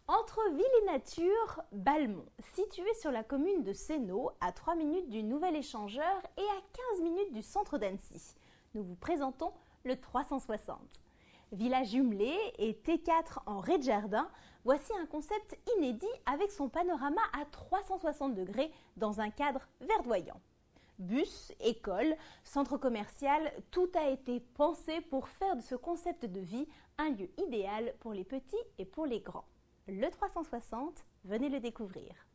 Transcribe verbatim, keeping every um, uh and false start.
Entre ville et nature, Balmont, situé sur la commune de Sénaux, à trois minutes du Nouvel Échangeur et à quinze minutes du centre d'Annecy. Nous vous présentons le trois cent soixante. Village jumelé et T quatre en rez-de-jardin, voici un concept inédit avec son panorama à trois cent soixante degrés dans un cadre verdoyant. Bus, école, centre commercial, tout a été pensé pour faire de ce concept de vie un lieu idéal pour les petits et pour les grands. Le trois cent soixante, venez le découvrir.